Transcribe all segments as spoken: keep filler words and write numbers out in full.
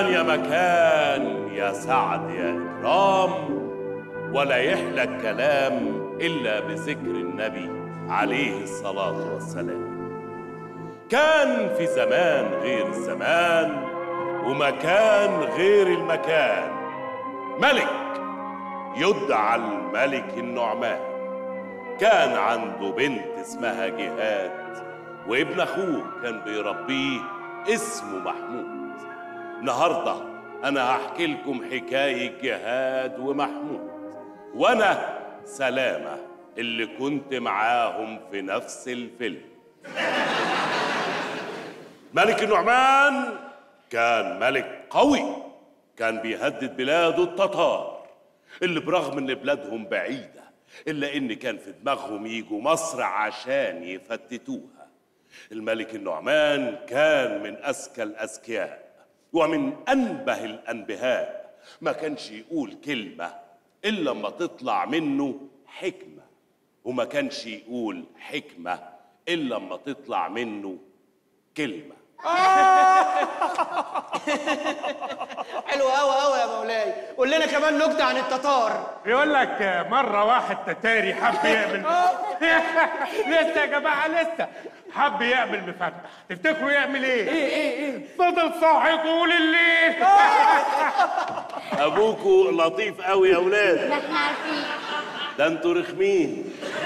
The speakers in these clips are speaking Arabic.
زمان يا مكان يا سعد يا إكرام، ولا يحلى الكلام إلا بذكر النبي عليه الصلاة والسلام. كان في زمان غير الزمان ومكان غير المكان ملك يدعى الملك النعمان. كان عنده بنت اسمها جهاد، وابن أخوه كان بيربيه اسمه محمود. النهارده أنا هحكي لكم حكاية جهاد ومحمود، وأنا سلامة اللي كنت معاهم في نفس الفيلم. ملك النعمان كان ملك قوي، كان بيهدد بلاده التتار اللي برغم ان بلادهم بعيدة إلا إن كان في دماغهم يجوا مصر عشان يفتتوها. الملك النعمان كان من أذكى الأذكياء ومن أنبه الأنبهاء، ما كانش يقول كلمة إلا لما تطلع منه حكمة، وما كانش يقول حكمة إلا لما تطلع منه كلمة. حلو قوي قوي يا مولاي، قول لنا كمان نكتة عن التتار. بيقول لك مرة واحد تتاري حب يعمل لسه يا جماعة لسه حب يعمل مفتح، تفتكروا يعمل ايه؟ ايه ايه ايه؟ فضل صاحي طول الليل. أبوكوا لطيف قوي يا ولاد. ده احنا عارفين. ده انتوا رخمين.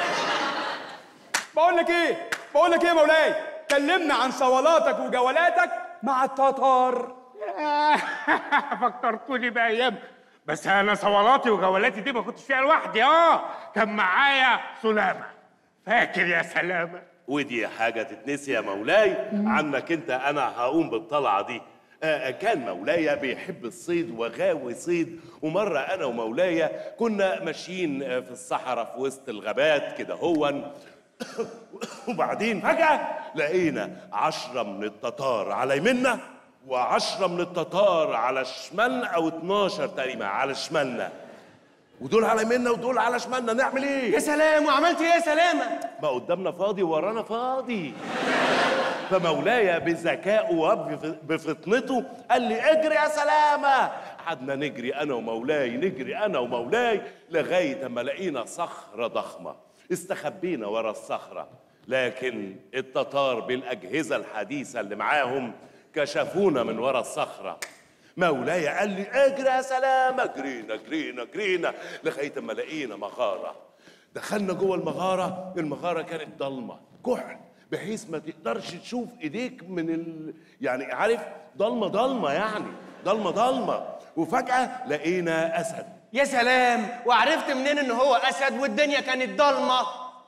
بقول لك ايه؟ بقول لك ايه يا مولاي؟ كلمنا عن صولاتك وجولاتك مع التتار. فكرتوني بأيام، بس أنا صولاتي وجولاتي دي ما كنتش فيها لوحدي، اه كان معايا سلامة. فاكر يا سلامة؟ ودي حاجة تتنسي يا مولاي عنك انت. انا هقوم بالطلعة دي. آه كان مولاي بيحب الصيد وغاوي صيد، ومرة انا ومولاي كنا ماشيين في الصحراء في وسط الغابات كده هون وبعدين فجأة لقينا عشرة من التتار على يمنا وعشرة من التتار على شمالنا، او اتناشر تقريبا على شمالنا، ودول على يمنا ودول على شمالنا. نعمل ايه؟ يا سلام، وعملت ايه يا سلامة؟ ما قدامنا فاضي وورانا فاضي. فمولاي بذكائه وبفطنته قال لي اجري يا سلامة. قعدنا نجري انا ومولاي، نجري انا ومولاي لغاية اما لقينا صخرة ضخمة. استخبينا ورا الصخرة، لكن التتار بالأجهزة الحديثة اللي معاهم كشفونا من ورا الصخرة. مولاي قال لي اجري يا سلامة. جرينا جرينا جرينا لغاية ما لقينا مغارة. دخلنا جوه المغارة، المغارة كانت ضلمة كحل بحيث ما تقدرش تشوف ايديك من ال... يعني عارف ضلمة ضلمة يعني ضلمة ضلمة. وفجأة لقينا أسد. يا سلام، وعرفت منين ان هو اسد والدنيا كانت ضلمه؟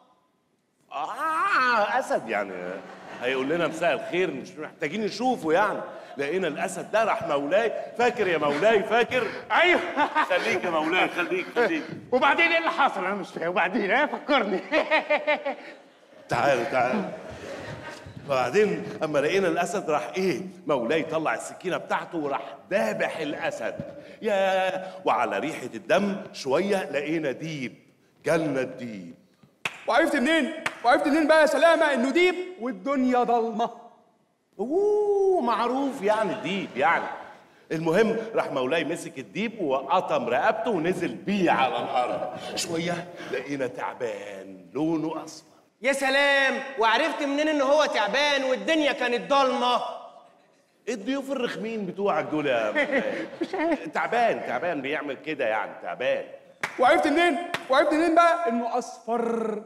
آه أسد يعني هيقول لنا مساء الخير، مش محتاجين نشوفه يعني. لقينا الأسد ده راح مولاي. فاكر يا مولاي؟ فاكر؟ ايوه. خليك يا مولاي، خليك خليك. وبعدين ايه اللي حصل؟ انا مش فاهم. وبعدين ايه؟ فكرني. تعالوا تعالوا. وبعدين اما لقينا الاسد راح ايه مولاي طلع السكينه بتاعته وراح دابح الاسد. يا وعلى ريحه الدم شويه لقينا ديب. جالنا الديب. وعرفت منين؟ وعرفت منين بقى يا سلامة انه ديب والدنيا ضلمة؟ اوه معروف يعني الديب يعني. المهم راح مولاي مسك الديب وقطم رقبته ونزل بيه على الارض. شويه لقينا تعبان لونه اصفر. يا سلام، وعرفت منين ان هو تعبان والدنيا كانت ضلمه؟ ايه الضيوف الرخمين بتوعك دول يا مولاي؟ تعبان تعبان بيعمل كده يعني تعبان. وعرفت منين؟ وعرفت منين بقى انه اصفر؟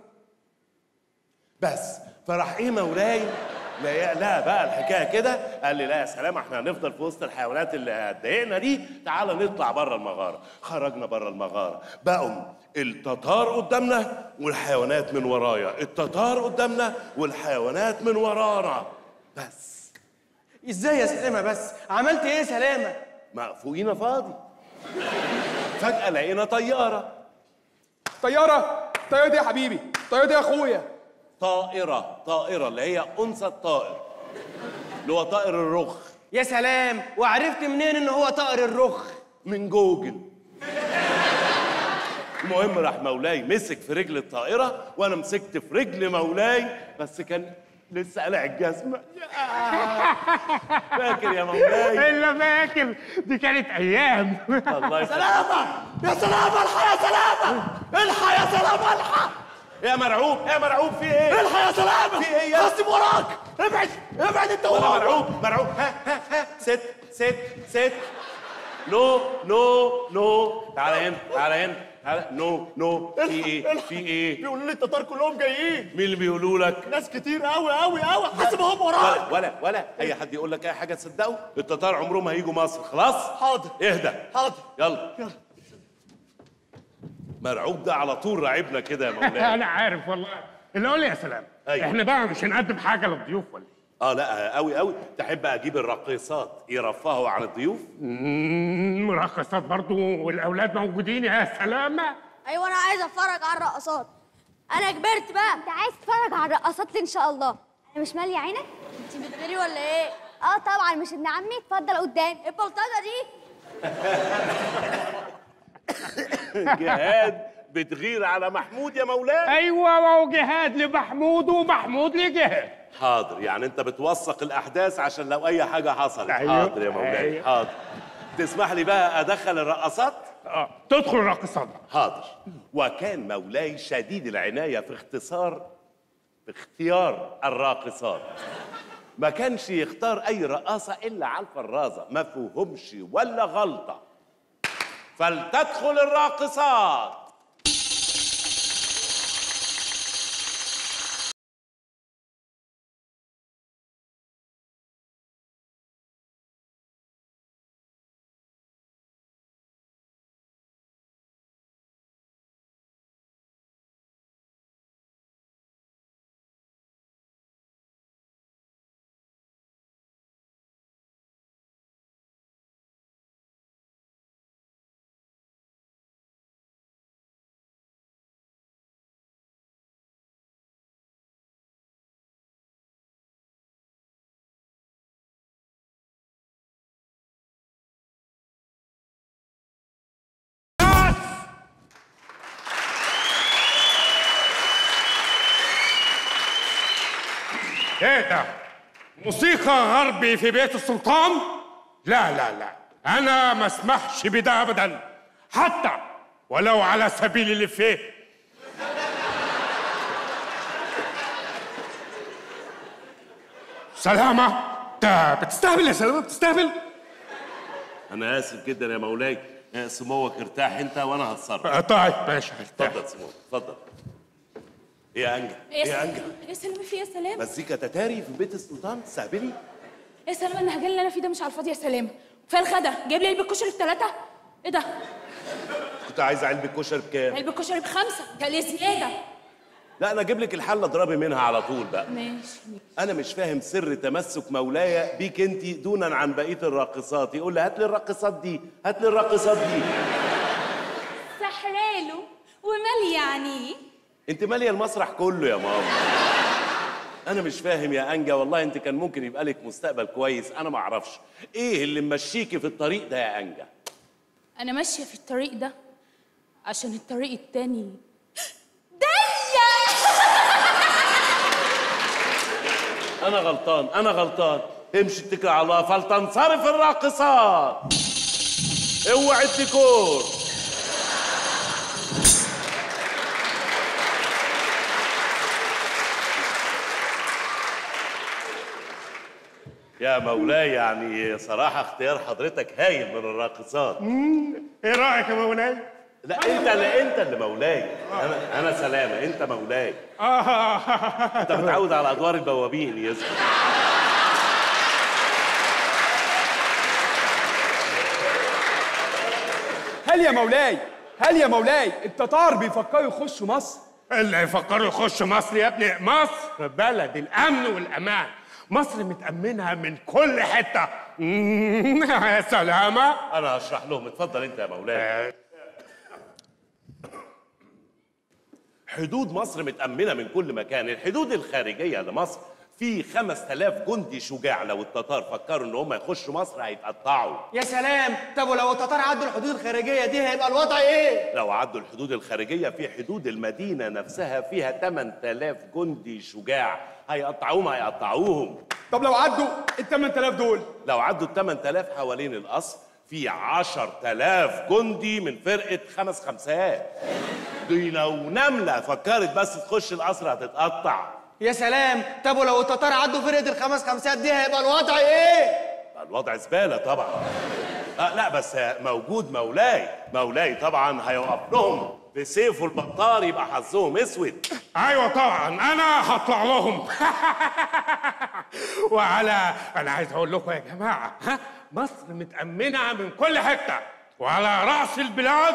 بس فراح ايه مولاي لا لا بقى الحكايه كده. قال لي لا يا سلام، احنا هنفضل في وسط الحيوانات اللي هتضايقنا دي، تعالى نطلع بره المغاره. خرجنا بره المغاره، بقوا التتار قدامنا والحيوانات من ورايا، التتار قدامنا والحيوانات من ورانا. بس ازاي يا سلامه؟ بس عملت ايه يا سلامه؟ ما فوقينا فاضي. فجاه لقينا طياره. طيارة؟ طيارة دي يا حبيبي، طيارة دي يا اخويا. طائره طائره اللي هي انثى الطائر، اللي هو طائر الرخ. يا سلام، وعرفت منين ان هو طائر الرخ؟ من جوجل. المهم راح مولاي مسك في رجل الطائرة وأنا مسكت في رجل مولاي، بس كان لسه قلع الجزمه. فاكر يا مولاي؟ الا فاكر، دي كانت ايام. الله يسلمك. سلامة يا سلامة، الحق يا سلامة، الحق يا سلامة، الحق يا مرعوب يا مرعوب، في ايه؟ الحق يا سلامة، في ايه يا خصم وراك، ابعد ابعد انت انا وراك. مرعوب مرعوب. ها ها ها ست ست ست. نو نو نو. تعالى هنا تعالى هنا تعالى. نو نو. في ايه؟ في ايه؟ بيقولوا لي التتار كلهم جايين. مين اللي بيقولوا لك؟ ناس كتير قوي قوي قوي، حاسب هم وراك. ولا ولا ولا اي حد يقول لك اي حاجه تصدقه. التتار عمرهم ما هيجوا مصر. خلاص؟ حاضر اهدى. حاضر. يلا يلا. مرعوب ده على طول راعبنا كده يا مولاي. انا عارف والله. اللي قول لي يا سلام، أيوة. احنا بقى مش هنقدم حاجه للضيوف ولا ايه؟ اه لا قوي قوي. تحب اجيب الراقصات يرفهوا عن الضيوف؟ مم، مرقصات برضو والاولاد موجودين يا سلامه. ايوه انا عايز اتفرج على الرقصات. انا كبرت بقى. انت عايز تتفرج على الرقصات ان شاء الله. انا مش ماليه عينك. انت بتغيري ولا ايه؟ اه طبعا، مش ابن عمي. اتفضل قدام. ايه البلطجه دي؟ جهاد بتغير على محمود يا مولاي. ايوه، وهو جهاد لمحمود ومحمود لجهاد. حاضر، يعني انت بتوثق الاحداث عشان لو اي حاجه حصلت. أيوة. حاضر يا مولاي. أيوة. حاضر. تسمح لي بقى ادخل الرقصات؟ اه تدخل الراقصات. حاضر. وكان مولاي شديد العنايه في اختصار في اختيار الراقصات. ما كانش يختار اي رقاصه الا على الفرازه، ما فيهمش ولا غلطه. فلتدخل الراقصات. ايه ده؟ موسيقى غربي في بيت السلطان؟ لا لا لا، انا ما اسمحش بده ابدا، حتى ولو على سبيل الافيه. سلامة، ده بتستهبل يا سلامة، بتستهبل؟ انا اسف جدا يا مولاي. آه، سموك ارتاح انت وانا هتصرف. آه، طيب ماشي. اتفضل سموك اتفضل. ايه يا انجا؟ ايه يا انجا؟ يا سلام، في يا سلام مزيكا تتاري في بيت السلطان تستهبلي؟ يا سلام، النهجان اللي انا فيه ده مش على الفاضي يا سلام. كفايه الغدا، جايب لي علبه كشري بثلاثه. ايه ده؟ كنت عايز علبه كشري بكام؟ علبه كشري بخمسه، قال لي زياده. لا انا اجيب لك الحله اضربي منها على طول بقى. ماشي. انا مش فاهم سر تمسك مولاي بيك انت دونا عن بقيه الراقصات. يقول لي هات لي الراقصات دي، هات لي الراقصات دي. سحراله ومال يعني. انت ماليه المسرح كله يا ماما. انا مش فاهم يا انجا والله. انت كان ممكن يبقى لك مستقبل كويس. انا ما اعرفش ايه اللي ممشيكي في الطريق ده يا انجا. انا ماشيه في الطريق ده عشان الطريق التاني ضيق. انا غلطان انا غلطان. امشي اتكل على الله. فلتنصرف الراقصات. اوعي الديكور. يا مولاي يعني صراحة اختيار حضرتك هايل من الراقصات. ايه رايك يا مولاي؟ لا انت اللي انت اللي مولاي. انا انا سلامة، انت مولاي. اه انت متعود على ادوار البوابين يا زلمة. هل يا مولاي هل يا مولاي التتار بيفكروا يخشوا مصر؟ اللي يفكروا يخشوا مصر يا ابني، مصر بلد الامن والامان. مصر متأمنها من كل حتة. يا سلامة. انا هشرح لهم. اتفضل انت يا مولاي. حدود مصر متأمنة من كل مكان. الحدود الخارجية لمصر في خمس آلاف جندي شجاع. لو التتار فكروا ان هم يخشوا مصر هيتقطعوا. يا سلام، طب ولو التتار عدوا الحدود الخارجيه دي هيبقى الوضع ايه؟ لو عدوا الحدود الخارجية في حدود المدينة نفسها فيها ثمانية آلاف جندي شجاع هيقطعوهم هيقطعوهم. طب لو عدوا ال ثمانية آلاف دول؟ لو عدوا ال ثمانية آلاف حوالين القصر في عشرة آلاف جندي من فرقة خمس خمسات. دي لو نملة فكرت بس تخش القصر هتتقطع. يا سلام، طب ولو التتار عدوا فرقه الخمس خمسات دي هيبقى الوضع ايه؟ الوضع زبالة طبعا. آه لا بس موجود مولاي، مولاي طبعا هيوقف لهم بسيفه البطار يبقى حظهم اسود. ايوه طبعا انا هطلع لهم. وعلى انا عايز اقول لكم يا جماعه، ها مصر متامنه من كل حته، وعلى راس البلاد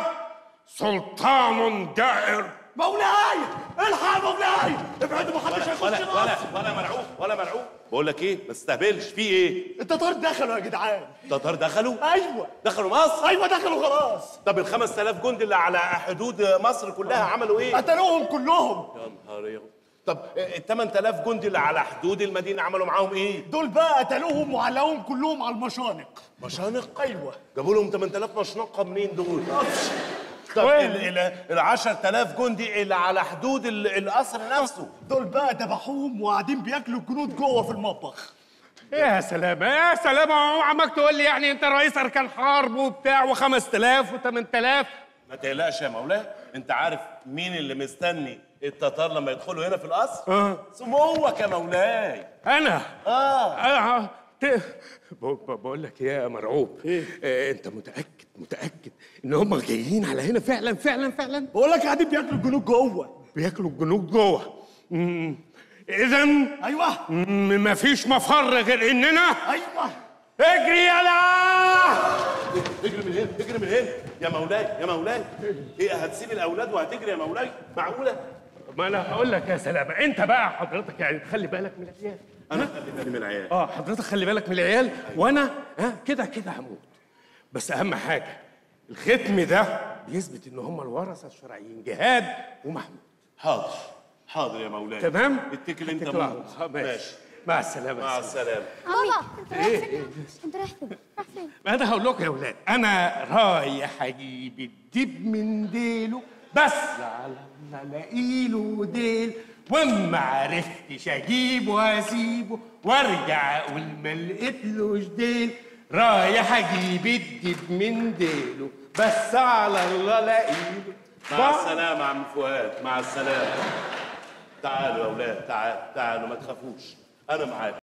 سلطان جائر. مولاي الحق يا مولاي، ابعدوا محدش هيخش ولا القصر. ولا ولا مرعوب ولا مرعوب. بقول لك ايه، ما تستهبلش. في ايه؟ التتار دخلوا يا جدعان. التتار دخلوا؟ ايوه دخلوا مصر؟ ايوه دخلوا خلاص. طب ال خمس آلاف جندي اللي على حدود مصر كلها عملوا ايه؟ قتلوهم كلهم. يا نهار يا. طب ال ثمانية آلاف جندي اللي على حدود المدينه عملوا معاهم ايه؟ دول بقى قتلوهم وعلقوهم كلهم على المشانق. مشانق؟ ايوه. جابوا لهم ثمانية آلاف مشنقه منين دول؟ طب ال ال عشرة آلاف جندي اللي على حدود ال- القصر نفسه دول بقى ذبحوهم وقاعدين بياكلوا الجنود جوه في المطبخ. يا سلام يا سلام، عمك تقول لي يعني انت رئيس اركان حرب وبتاع وخمس آلاف وثمان آلاف. ما تقلقش يا مولاي، انت عارف مين اللي مستني التتار لما يدخلوا هنا في القصر؟ اه سموك يا مولاي. انا اه اه ت- ب- ب- بقول لك يا مرعوب، إيه؟ آه انت متاكد متاكد ان هم جايين على هنا فعلا فعلا فعلا؟ بقول لك قاعدين بياكلوا الجنود جوه. بياكلوا الجنود جوه. اذا ايوه مفيش مفر غير اننا ايوه. اجري يلا. اجري من هنا اجري من هنا يا مولاي يا مولاي. ايه هتسيب الاولاد وهتجري يا مولاي؟ معقوله؟ ما انا هقول لك يا سلامه، انت بقى حضرتك يعني خلي بالك من العيال. انا خلي بالي من العيال. اه حضرتك خلي بالك من العيال، وانا ها كده كده هموت. بس اهم حاجه الختم ده بيثبت ان هم الورثه الشرعيين جهاد ومحمود. حاضر حاضر يا مولاي. تمام؟ اتكل انت اتكل على موت. الله. ماشي. مع السلامه. مع السلامه. بابا انت رايح ايه فين؟ ايه انت رايح فين؟ رايح فين؟ انا هقول لكم يا اولاد، انا رايح اجيب الدب من ديله، بس على ما الاقي له ديل، وما عرفتش اجيبه واسيبه وارجع اقول ما لقيتلوش ديل. رايح اجيب الدب من ديله، بس على الله الاقيله. مع السلامه يا عم فؤاد، مع السلامه. تعالوا يا اولاد، تعالوا تعالوا ما تخافوش، انا معاكم.